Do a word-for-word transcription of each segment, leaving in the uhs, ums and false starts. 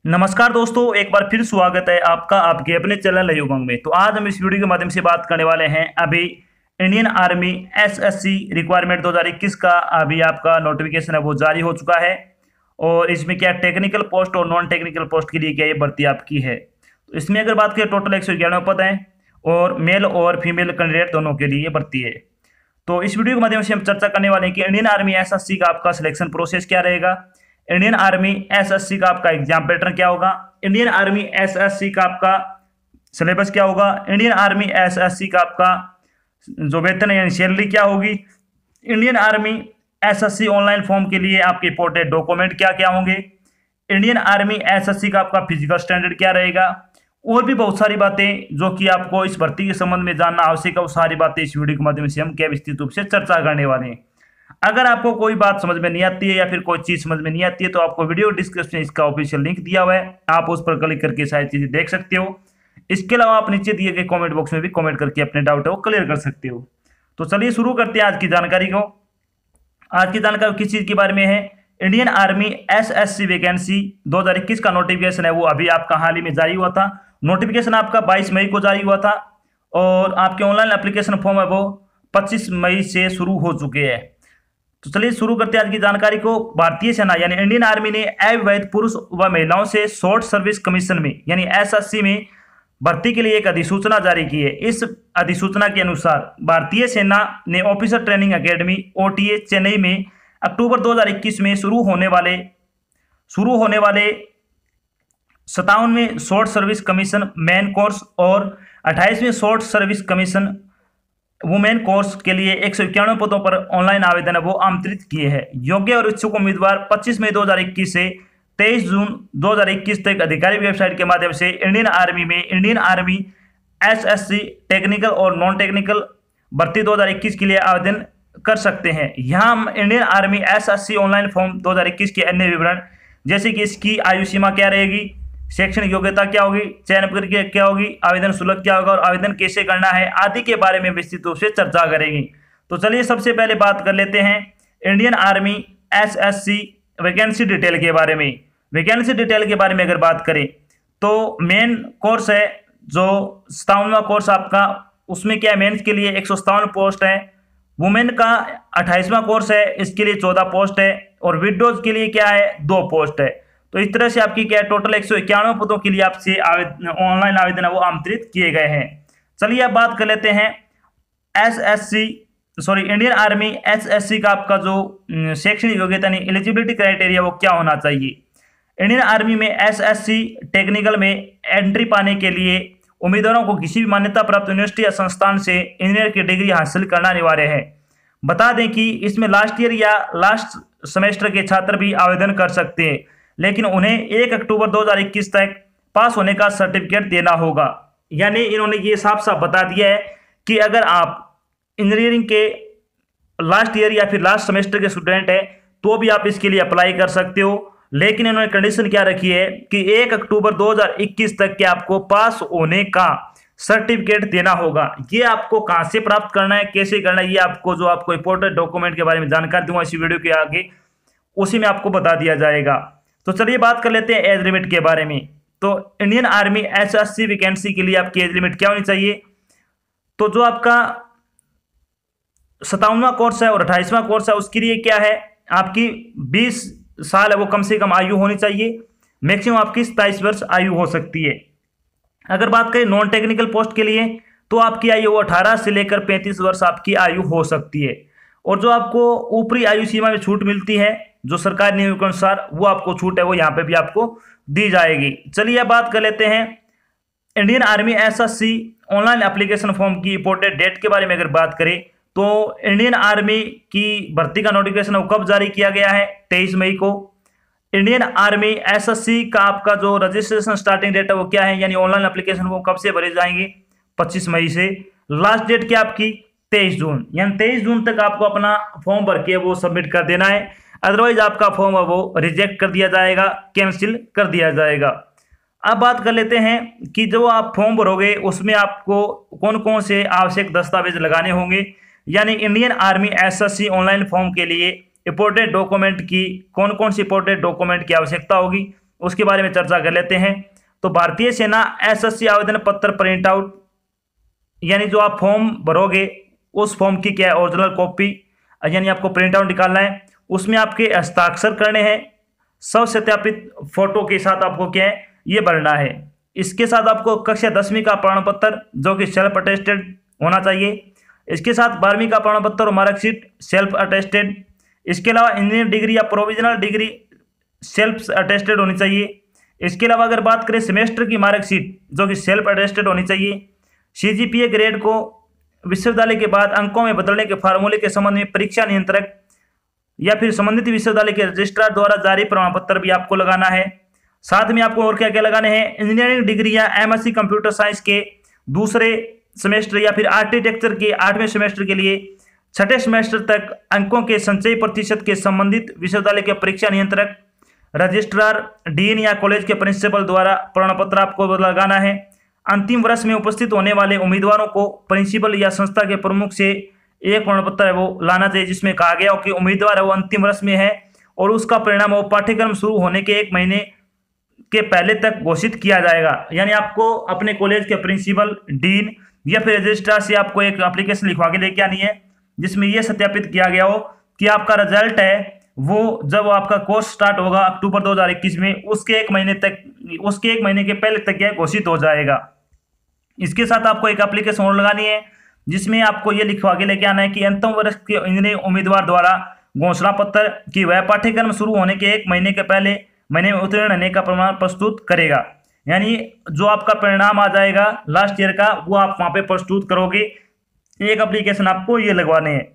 नमस्कार दोस्तों, एक बार फिर स्वागत है आपका आपके अपने चैनल रही उमंग में। तो आज हम इस वीडियो के माध्यम से बात करने वाले हैं अभी इंडियन आर्मी एसएससी रिक्वायरमेंट दो हज़ार इक्कीस का अभी आपका नोटिफिकेशन है वो जारी हो चुका है। और इसमें क्या टेक्निकल पोस्ट और नॉन टेक्निकल पोस्ट के लिए क्या ये भर्ती आपकी है। तो इसमें अगर बात करें टोटल एक सौ ग्यारह पद हैं और मेल और फीमेल कैंडिडेट दोनों के लिए ये भर्ती है। तो इस वीडियो के माध्यम से हम चर्चा करने वाले हैं कि इंडियन आर्मी एसएससी का आपका सिलेक्शन प्रोसेस क्या रहेगा, इंडियन आर्मी एसएससी का आपका एग्जाम पैटर्न क्या होगा, इंडियन आर्मी एसएससी का आपका सिलेबस क्या होगा, इंडियन आर्मी एसएससी का आपका जो वेतन है यानी सैलरी क्या होगी, Indian army SSC online form के लिए आपके इंपोर्टेड डॉक्यूमेंट क्या क्या होंगे, इंडियन आर्मी एसएससी का आपका फिजिकल स्टैंडर्ड क्या रहेगा, और भी बहुत सारी बातें जो कि आपको इस भर्ती के संबंध में जानना आवश्यक है। वो सारी बातें इस वीडियो के माध्यम से हम क्या विस्तृत रूप से चर्चा करने वाले हैं। अगर आपको कोई बात समझ में नहीं आती है या फिर कोई चीज समझ में नहीं आती है तो आपको वीडियो डिस्क्रिप्शन में इसका ऑफिशियल लिंक दिया हुआ है, आप उस पर क्लिक करके सारी चीजें देख सकते हो। इसके अलावा आप नीचे दिए गए कमेंट बॉक्स में भी कमेंट करके अपने डाउट है वो क्लियर कर सकते हो। तो चलिए शुरू करते हैं आज की जानकारी को। आज की जानकारी किस चीज के बारे में है, इंडियन आर्मी एसएससी वैकेंसी दो हज़ार इक्कीस का नोटिफिकेशन है वो अभी आपका हाल ही में जारी हुआ था। नोटिफिकेशन आपका बाईस मई को जारी हुआ था और आपके ऑनलाइन एप्लीकेशन फॉर्म है वो पच्चीस मई से शुरू हो चुके हैं। तो चलिए शुरू करते हैं आज की जानकारी को। भारतीय सेना यानी इंडियन आर्मी ने अविवाहित पुरुष व महिलाओं से शॉर्ट सर्विस कमीशन में यानी एसएससी में भर्ती के लिए एक अधिसूचना जारी की है। इस अधिसूचना के अनुसार भारतीय सेना ने officer training academy OTA Chennai में अक्टूबर दो हज़ार इक्कीस में शुरू होने वाले शुरू होने वाले सत्तावनवें short service commission men course और अट्ठाईसवें short service commission women course के लिए एक सौ इक्यानवे पदों पर ऑनलाइन आवेदन है वो आमंत्रित किए हैं। योग्य और इच्छुक उम्मीदवार पच्चीस मई दो हज़ार इक्कीस से तेईस जून दो हज़ार इक्कीस तक आधिकारिक वेबसाइट के माध्यम से इंडियन आर्मी में इंडियन आर्मी एसएससी टेक्निकल और नॉन टेक्निकल भर्ती दो हज़ार इक्कीस के लिए आवेदन कर सकते हैं। यहाँ हम Indian army SSC online form दो हज़ार इक्कीस के अन्य विवरण जैसे कि इसकी आयु सीमा क्या रहेगी, शैक्षणिक योग्यता क्या होगी, चयन प्रक्रिया क्या होगी, आवेदन शुल्क क्या होगा और आवेदन कैसे करना है आदि के बारे में विस्तृत रूप से चर्चा करेंगे। तो चलिए सबसे पहले बात कर लेते हैं Indian army SSC vacancy detail के बारे में। वैकेंसी डिटेल के बारे में अगर बात करें तो मेन कोर्स है जो सत्तावनवा कोर्स आपका, उसमें क्या है मेन्स के लिए एक सौ सत्तावन पोस्ट है, वुमेन का अट्ठाईसवां कोर्स है इसके लिए चौदह पोस्ट है और विडोज के लिए क्या है दो पोस्ट है। तो इस तरह से आपकी क्या है टोटल एक सौ इक्यानवे पदों के लिए आपसे आवेदन ऑनलाइन आवेदन है वो आमंत्रित किए गए हैं। चलिए अब बात कर लेते हैं SSC sorry Indian army SSC का आपका जो शैक्षणिक योग्यता यानी एलिजिबिलिटी क्राइटेरिया वो क्या होना चाहिए। इंडियन आर्मी में एसएससी टेक्निकल में एंट्री पाने के लिए उम्मीदवारों को किसी भी मान्यता प्राप्त यूनिवर्सिटी या संस्थान से इंजीनियर की डिग्री हासिल करना अनिवार्य है। बता दें कि इसमें लास्ट ईयर या लास्ट सेमेस्टर के छात्र भी आवेदन कर सकते हैं, लेकिन उन्हें एक अक्टूबर दो हज़ार इक्कीस तक पास होने का सर्टिफिकेट देना होगा। यानी इन्होंने ये साफ साफ बता दिया है कि अगर आप इंजीनियरिंग के लास्ट ईयर या फिर लास्ट सेमेस्टर के स्टूडेंट हैं तो भी आप इसके लिए अप्लाई कर सकते हो, लेकिन इन्होंने कंडीशन क्या रखी है कि एक अक्टूबर दो हज़ार इक्कीस तक के आपको पास होने का सर्टिफिकेट देना होगा। ये आपको कहाँ से प्राप्त करना है, कैसे करना है, ये आपको जो आपको इंपोर्टेंट डॉक्यूमेंट के बारे में जानकारी दूंगा इसी वीडियो के आगे, उसी में आपको बता दिया जाएगा। तो चलिए बात कर लेते हैं एज लिमिट के बारे में। तो इंडियन आर्मी एसएससी वैकेंसी के लिए आपकी एज लिमिट क्या होनी चाहिए, तो जो आपका सत्तावनवा कोर्स है और अट्ठाईसवां कोर्स है उसके लिए क्या है आपकी बीस साल है वो कम से कम आयु होनी चाहिए, मैक्सिमम आपकी सताईस वर्ष आयु हो सकती है। अगर बात करें नॉन टेक्निकल पोस्ट के लिए तो आपकी आयु वो अठारह से लेकर पैंतीस वर्ष आपकी आयु हो सकती है। और जो आपको ऊपरी आयु सीमा में छूट मिलती है जो सरकारी नियमों के अनुसार वो आपको छूट है वो यहाँ पे भी आपको दी जाएगी। चलिए अब बात कर लेते हैं Indian army SSC online application form की इंपोर्टेड डेट के बारे में अगर बात करें तो इंडियन आर्मी की भर्ती का नोटिफिकेशन वो कब जारी किया गया है, तेईस मई को। इंडियन आर्मी एसएससी का आपका जो रजिस्ट्रेशन स्टार्टिंग डेट है वो क्या है यानी ऑनलाइन एप्लीकेशन वो कब से भरे जाएंगे, पच्चीस मई से। लास्ट डेट क्या आपकी तेईस जून, यानी तेईस जून तक आपको अपना फॉर्म भर के वो सबमिट कर देना है, अदरवाइज आपका फॉर्म है वो रिजेक्ट कर दिया जाएगा, कैंसिल कर दिया जाएगा। अब बात कर लेते हैं कि जो आप फॉर्म भरोगे उसमें आपको कौन कौन से आवश्यक दस्तावेज लगाने होंगे, यानी Indian army SSC online form के लिए इंपोर्टेड डॉक्यूमेंट की कौन कौन सी इंपोर्टेड डॉक्यूमेंट की आवश्यकता होगी उसके बारे में चर्चा कर लेते हैं। तो भारतीय सेना एसएससी आवेदन पत्र प्रिंट आउट, यानी जो आप फॉर्म भरोगे उस फॉर्म की क्या है ओरिजिनल कॉपी, यानी आपको प्रिंट आउट निकालना है, उसमें आपके हस्ताक्षर करने हैं, सब सत्यापित फोटो के साथ आपको क्या है ये भरना है। इसके साथ आपको कक्षा दसवीं का प्रमाण पत्र जो कि सेल्फ अटेस्टेड होना चाहिए। इसके साथ बारहवीं का प्रमाण पत्र और मार्कशीट सेल्फ अटेस्टेड। इसके अलावा इंजीनियर डिग्री या प्रोविजनल डिग्री सेल्फ अटेस्टेड होनी चाहिए। इसके अलावा अगर बात करें सेमेस्टर की मार्कशीट जो कि सेल्फ अटेस्टेड होनी चाहिए। सीजीपीए ग्रेड को विश्वविद्यालय के बाद अंकों में बदलने के फार्मूले के संबंध में परीक्षा नियंत्रक या फिर संबंधित विश्वविद्यालय के रजिस्ट्रार द्वारा जारी प्रमाण पत्र भी आपको लगाना है। साथ में आपको और क्या क्या लगाने हैं, इंजीनियरिंग डिग्री या एमएससी कंप्यूटर साइंस के दूसरे सेमेस्टर या फिर आर्किटेक्चर के आठवें सेमेस्टर के लिए छठे सेमेस्टर तक अंकों के संचयी प्रतिशत के संबंधित विश्वविद्यालय के परीक्षा नियंत्रक, रजिस्ट्रार, डीन या कॉलेज के प्रिंसिपल द्वारा प्रमाण पत्र आपको लगाना है। अंतिम वर्ष में उपस्थित होने वाले उम्मीदवारों को प्रिंसिपल या संस्था के प्रमुख से एक प्रमाण पत्र है वो लाना चाहिए जिसमें कहा गया हो कि उम्मीदवार है वो अंतिम वर्ष में है और उसका परिणाम वो पाठ्यक्रम शुरू होने के एक महीने के पहले तक घोषित किया जाएगा। यानी आपको अपने कॉलेज के प्रिंसिपल, डीन या फिर रजिस्ट्रार से आपको एक एप्लीकेशन लिखवा के लेके आनी है जिसमें यह सत्यापित किया गया हो कि आपका रिजल्ट है वो जब आपका कोर्स स्टार्ट होगा अक्टूबर दो हज़ार इक्कीस में उसके एक महीने तक उसके एक महीने के पहले तक यह घोषित हो जाएगा। इसके साथ आपको एक एप्लीकेशन और लगानी है जिसमें आपको ये लिखवा के लेके आना है कि अंतिम वर्ष के इंजीनियरिंग उम्मीदवार द्वारा घोषणा पत्र कि वह पाठ्यक्रम शुरू होने के एक महीने के पहले महीने में उत्तीर्ण होने का प्रमाण प्रस्तुत करेगा। यानी जो आपका परिणाम आ जाएगा लास्ट ईयर का वो आप वहाँ पे प्रस्तुत करोगे। एक एप्लीकेशन आपको ये लगवाने हैं।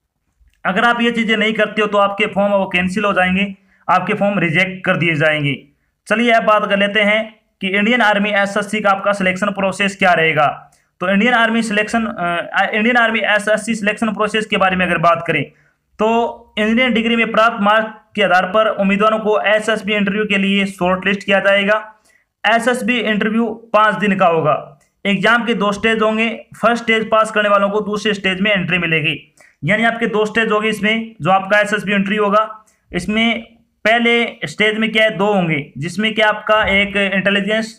अगर आप ये चीज़ें नहीं करते हो तो आपके फॉर्म वो कैंसिल हो जाएंगे, आपके फॉर्म रिजेक्ट कर दिए जाएंगे। चलिए अब बात कर लेते हैं कि इंडियन आर्मी एसएससी का आपका सिलेक्शन प्रोसेस क्या रहेगा। तो Indian army selection Indian army SSC selection process के बारे में अगर बात करें तो इंजीनियरिंग डिग्री में प्राप्त मार्क के आधार पर उम्मीदवारों को एसएसबी इंटरव्यू के लिए शॉर्ट लिस्ट किया जाएगा। एसएसबी इंटरव्यू पाँच दिन का होगा। एग्जाम के दो स्टेज होंगे। फर्स्ट स्टेज पास करने वालों को दूसरे स्टेज में एंट्री मिलेगी। यानी आपके दो स्टेज होंगे इसमें जो आपका एसएसबी एंट्री होगा। इसमें पहले स्टेज में क्या है दो होंगे जिसमें क्या आपका एक इंटेलिजेंस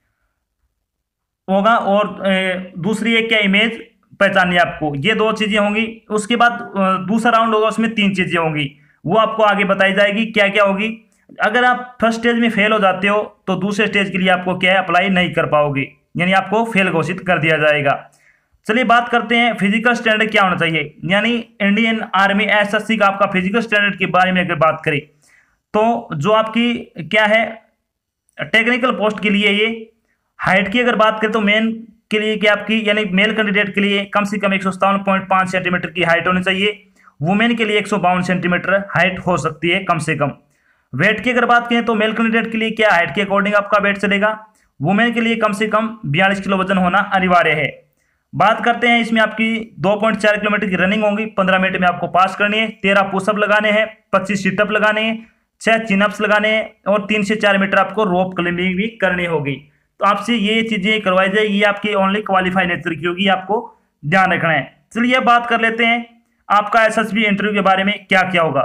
होगा और दूसरी एक क्या इमेज पहचाननी है आपको, ये दो चीजें होंगी। उसके बाद दूसरा राउंड होगा उसमें तीन चीजें होंगी वो आपको आगे बताई जाएगी क्या क्या होगी। अगर आप फर्स्ट स्टेज में फेल हो जाते हो तो दूसरे स्टेज के लिए आपको क्या है अप्लाई नहीं कर पाओगे, यानी आपको फेल घोषित कर दिया जाएगा। चलिए बात करते हैं फिजिकल स्टैंडर्ड क्या होना चाहिए। यानी इंडियन आर्मी एसएससी का आपका फिजिकल स्टैंडर्ड के बारे में अगर बात करें तो जो आपकी क्या है टेक्निकल पोस्ट के लिए ये हाइट की अगर बात करें तो मेन के लिए क्या आपकी यानी मेल कैंडिडेट के लिए कम से कम एक सौ सत्तावन पॉइंट पाँच सेंटीमीटर की हाइट होनी चाहिए। वुमेन के लिए एक सौ बावन सेंटीमीटर हाइट हो सकती है कम से कम। वेट की अगर बात करें तो मेल कैंडिडेट के लिए क्या हाइट के अकॉर्डिंग आपका वेट चलेगा। वुमेन के लिए कम से कम बयालीस किलो वजन होना अनिवार्य है। बात करते हैं इसमें आपकी दो पॉइंट चार किलोमीटर की रनिंग होगी, पंद्रह मिनट में आपको पास करनी है, तेरह पुशअप लगाने हैं, पच्चीस सिटअप लगाने हैं, छह चिनअप्स लगाने हैं और तीन से चार मीटर आपको रोप क्लाइंबिंग भी करनी होगी। तो आपसे ये चीजें करवाई जाएगी, ये आपकी ओनली क्वालिफाई नेचर की होगी, आपको ध्यान रखना है। चलिए बात कर लेते हैं आपका एसएसबी इंटरव्यू के बारे में क्या क्या होगा।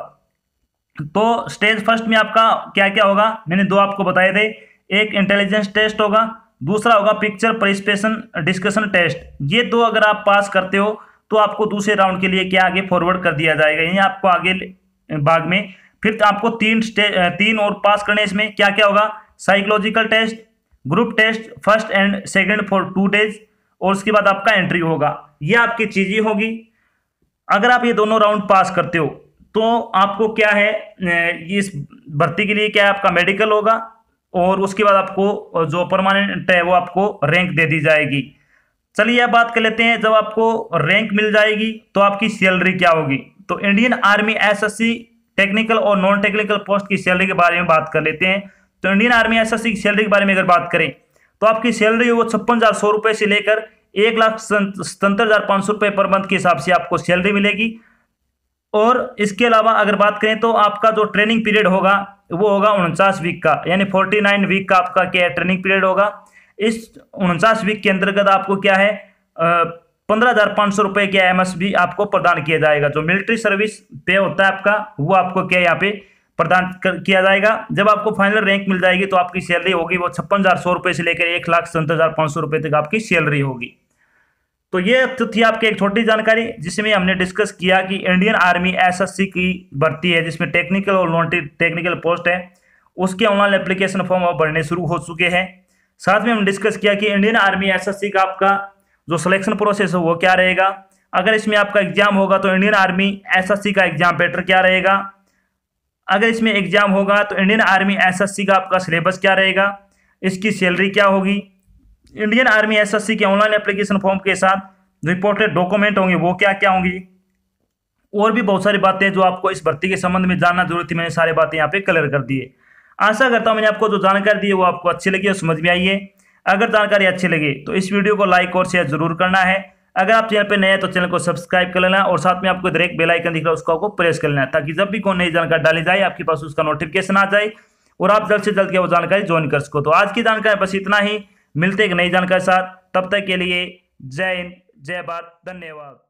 तो स्टेज फर्स्ट में आपका क्या क्या होगा मैंने दो आपको बताए थे। एक इंटेलिजेंस टेस्ट होगा, दूसरा होगा पिक्चर प्रेजेंटेशन डिस्कशन टेस्ट। ये दो अगर आप पास करते हो तो आपको दूसरे राउंड के लिए क्या आगे फॉरवर्ड कर दिया जाएगा, यानी आपको आगे भाग में फिर तो आपको तीन स्टेज तीन और पास करने। इसमें क्या क्या होगा psychological test, group test first and second for two days और उसके बाद आपका एंट्री होगा। ये आपकी चीजें होगी। अगर आप ये दोनों राउंड पास करते हो तो आपको क्या है इस भर्ती के लिए क्या है आपका मेडिकल होगा और उसके बाद आपको जो परमानेंट है वो आपको रैंक दे दी जाएगी। चलिए अब बात कर लेते हैं जब आपको रैंक मिल जाएगी तो आपकी सैलरी क्या होगी। तो इंडियन आर्मी एसएससी टेक्निकल और नॉन टेक्निकल पोस्ट की सैलरी के बारे में बात कर लेते हैं। तो इंडियन आर्मी एसएससी की सैलरी के बारे में अगर बात करें तो आपकी सैलरी वो छप्पन हजार सौ रुपए से लेकर एक लाख सतहत्तर हजार पाँच सौ रुपये पर मंथ के हिसाब से आपको सैलरी मिलेगी। और इसके अलावा अगर बात करें तो आपका जो ट्रेनिंग पीरियड होगा वो होगा उनचास वीक का, यानी उनचास वीक का आपका क्या है ट्रेनिंग पीरियड होगा। इस उनचास वीक के अंतर्गत आपको क्या है पंद्रह हजार पाँच सौ रुपये का एम एस भी आपको प्रदान किया जाएगा। जो मिलिट्री सर्विस पे होता है आपका वो आपको क्या यहाँ पे प्रदान किया जाएगा। जब आपको फाइनल रैंक मिल जाएगी तो आपकी सैलरी होगी वो छप्पन हजार सौ रुपये से लेकर एक लाख सत्तर हजार पाँच सौ रुपये तक आपकी सैलरी होगी। तो ये तो थी आपकी एक छोटी जानकारी जिसमें हमने डिस्कस किया कि इंडियन आर्मी एसएससी की भर्ती है जिसमें टेक्निकल और नॉन टेक्निकल पोस्ट है, उसके ऑनलाइन एप्लीकेशन फॉर्म अब भरने शुरू हो चुके हैं। साथ में हम डिस्कस किया कि इंडियन आर्मी एसएससी का आपका जो सिलेक्शन प्रोसेस है वो क्या रहेगा, अगर इसमें आपका एग्जाम होगा तो इंडियन आर्मी एसएससी का एग्जाम पैटर्न क्या रहेगा, अगर इसमें एग्जाम होगा तो इंडियन आर्मी एसएससी का आपका सिलेबस क्या रहेगा, इसकी सैलरी क्या होगी, इंडियन आर्मी एसएससी के ऑनलाइन एप्लीकेशन फॉर्म के साथ रिपोर्टेड डॉक्यूमेंट होंगे वो क्या क्या होंगी, और भी बहुत सारी बातें जो आपको इस भर्ती के संबंध में जानना जरूरी थी, मैंने सारी बातें यहाँ पे क्लियर कर दी है। आशा करता हूँ मैंने आपको जो जानकारी दी है वो आपको अच्छी लगी और समझ में आई है। अगर जानकारी अच्छी लगी तो इस वीडियो को लाइक और शेयर जरूर करना है। अगर आप चैनल पे नए हैं तो चैनल को सब्सक्राइब कर लेना और साथ में आपको इधर एक बेल आइकन दिख रहा है उसको आपको प्रेस कर लेना ताकि जब भी कोई नई जानकारी डाली जाए आपके पास उसका नोटिफिकेशन आ जाए और आप जल्द से जल्द वो जानकारी ज्वाइन कर सको। तो आज की जानकारी बस इतना ही, मिलते एक नई जानकारी के साथ, तब तक के लिए जय हिंद, जय भारत, धन्यवाद।